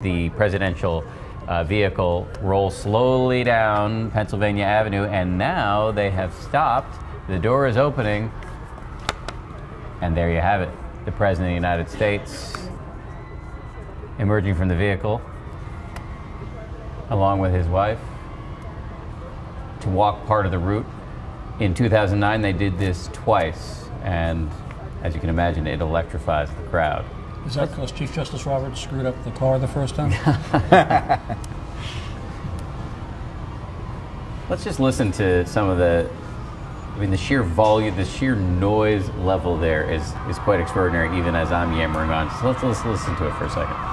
The presidential vehicle rolls slowly down Pennsylvania Avenue, and now they have stopped. The door is opening, and there you have it. The President of the United States emerging from the vehicle, along with his wife, to walk part of the route. In 2009, they did this twice, and as you can imagine, it electrifies the crowd. Is that because Chief Justice Roberts screwed up the car the first time? Let's just listen to some of the sheer volume, the sheer noise level there is quite extraordinary, even as I'm yammering on. So let's listen to it for a second.